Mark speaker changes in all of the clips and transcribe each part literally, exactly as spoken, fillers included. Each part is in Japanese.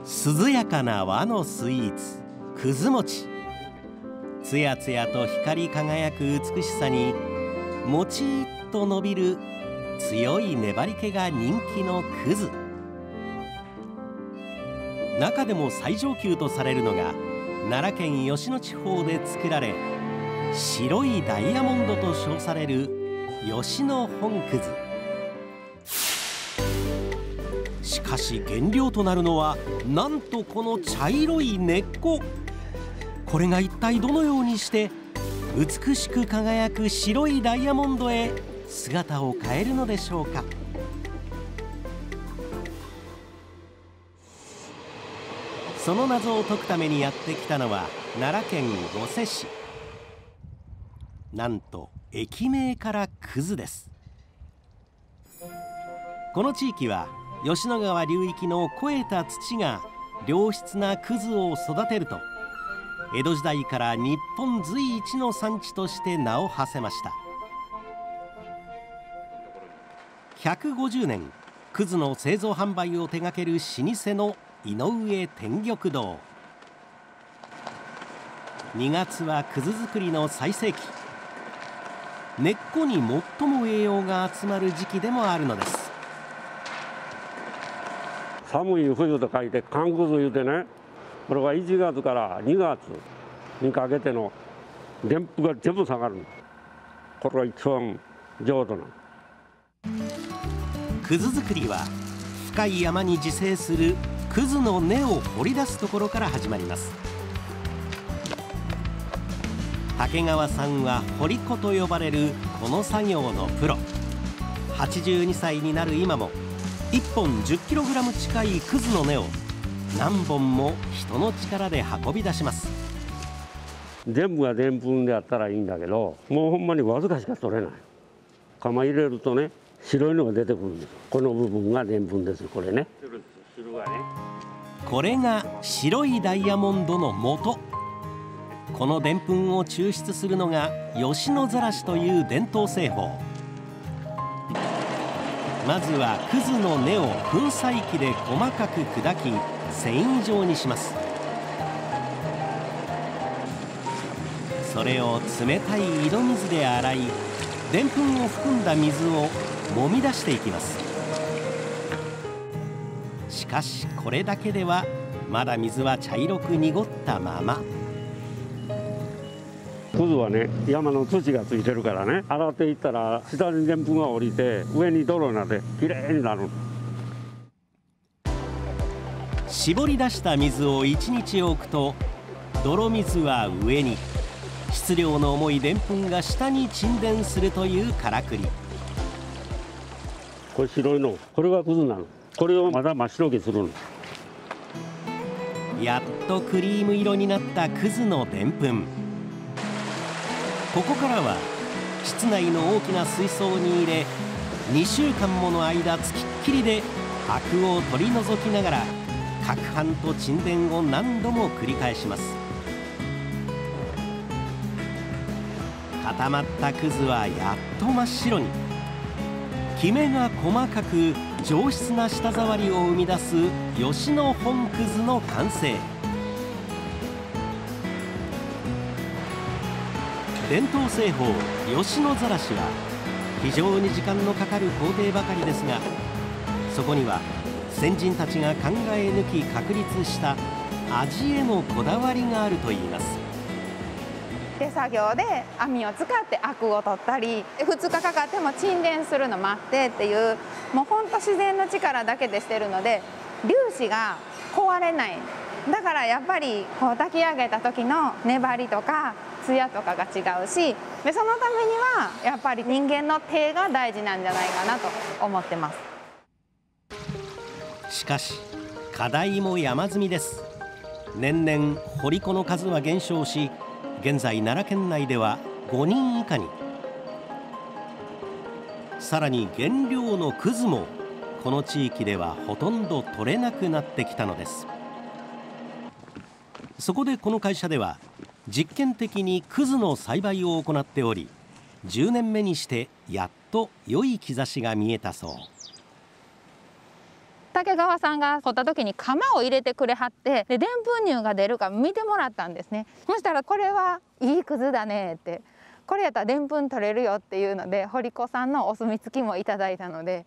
Speaker 1: 涼やかな和のスイーツくず餅。つやつやと光り輝く美しさにもちっと伸びる強い粘り気が人気のくず。中でも最上級とされるのが奈良県吉野地方で作られ、白いダイヤモンドと称される吉野本くず。しかし原料となるのはなんとこの茶色い根っこ。これが一体どのようにして美しく輝く白いダイヤモンドへ姿を変えるのでしょうか。その謎を解くためにやってきたのは奈良県御所市。なんと駅名からくずです。この地域は吉野川流域の肥えた土が良質なくずを育てると、江戸時代から日本随一の産地として名を馳せました。ひゃくごじゅうねん、くずの製造販売を手掛ける老舗の井上天玉堂。にがつはくず作りの最盛期。根っこに最も栄養が集まる時期でもあるのです。
Speaker 2: 寒い冬と書いて寒くず言うてね、これはいちがつからにがつにかけてのでんぷが全部下がる。これが一番上手な。
Speaker 1: くず作りは深い山に自生するくずの根を掘り出すところから始まります。竹川さんは掘り子と呼ばれるこの作業のプロ。はちじゅうにさいになる今もいっぽん じゅっキログラム 近いくずの根を何本も人の力で運び出します。
Speaker 2: 全部がでんぷんであったらいいんだけど、もうほんまにわずかしか取れない。釜入れるとね、白いのが出てくるんです。この部分がでんぷんです。これね。
Speaker 1: これが白いダイヤモンドの元。このでんぷんを抽出するのが吉野ざらしという伝統製法。まずはくずの根を粉砕機で細かく砕き繊維状にします。それを冷たい井戸水で洗い、でんぷんを含んだ水を揉み出していきます。しかしこれだけではまだ水は茶色く濁ったまま。
Speaker 2: くずはね、山の土がついてるからね、洗っていったら下にでんぷんが降りて上に泥になってきれいになる。
Speaker 1: 絞り出した水をいちにち置くと泥水は上に、質量の重いでんぷんが下に沈殿するというからくり。
Speaker 2: これ白いの、これがくずなの。これをまだ真っ白くするの。
Speaker 1: やっとクリーム色になったくずのでんぷん。ここからは室内の大きな水槽に入れ、にしゅうかんもの間つきっきりでアクを取り除きながら攪拌と沈殿を何度も繰り返します。固まったくずはやっと真っ白に。きめが細かく上質な舌触りを生み出す吉野本くずの完成。伝統製法吉野ざらしは非常に時間のかかる工程ばかりですが、そこには先人たちが考え抜き確立した味へのこだわりがあるといいます。
Speaker 3: 手作業で網を使ってアクを取ったり、ふつかかかっても沈殿するの待ってっていう、もうほんと自然の力だけでしてるので粒子が壊れない。だからやっぱりこう炊き上げた時の粘りとかツヤとかが違うし、でそのためにはやっぱり人間の手が大事なんじゃないかなと思ってます。
Speaker 1: しかし課題も山積みです。年々掘り子の数は減少し、現在奈良県内ではごにん以下に。さらに原料のくずもこの地域ではほとんど取れなくなってきたのです。そこでこの会社では実験的にくずの栽培を行っており、じゅうねんめにしてやっと良い兆しが見えたそう。
Speaker 3: 竹川さんが掘った時に釜を入れてくれはって、ででんぷん乳が出るか見てもらったんですね。そしたらこれはいいくずだねって、これやったらでんぷん取れるよっていうので、堀子さんのお墨付きもいただいたので。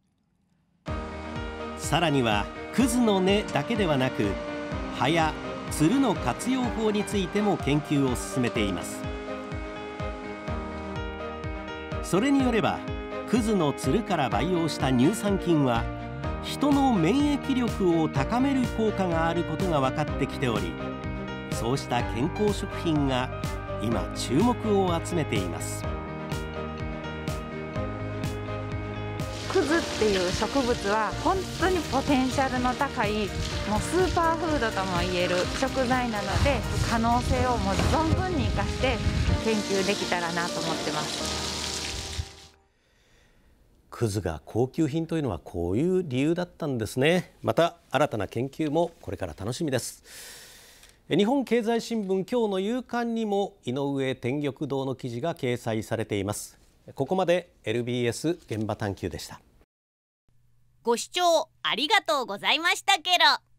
Speaker 1: さらにはくずの根だけではなく、葉やつるの活用法についても研究を進めています。それによれば、くずのつるから培養した乳酸菌は人の免疫力を高める効果があることが分かってきており、そうした健康食品が今注目を集めています。
Speaker 3: くずっていう植物は本当にポテンシャルの高い、もうスーパーフードともいえる食材なので、可能性をもう存分に生かして研究できたらなと思ってます。
Speaker 1: くずが高級品というのはこういう理由だったんですね。また新たな研究もこれから楽しみです。日本経済新聞今日の夕刊にも井上天玉堂の記事が掲載されています。ここまで エルビーエス 現場探求でした。
Speaker 4: ご視聴ありがとうございましたケロ。